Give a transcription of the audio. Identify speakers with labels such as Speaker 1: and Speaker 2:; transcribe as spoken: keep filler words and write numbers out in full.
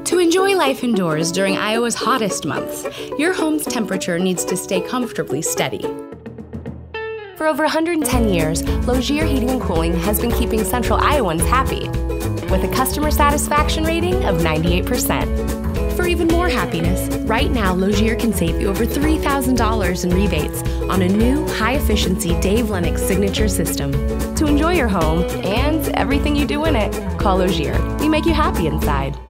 Speaker 1: To enjoy life indoors during Iowa's hottest months, your home's temperature needs to stay comfortably steady. For over one hundred ten years, Lozier Heating and Cooling has been keeping Central Iowans happy, with a customer satisfaction rating of ninety-eight percent. For even more happiness, right now Lozier can save you over three thousand dollars in rebates on a new, high-efficiency Dave Lennox signature system. To enjoy your home and everything you do in it, call Lozier. We make you happy inside.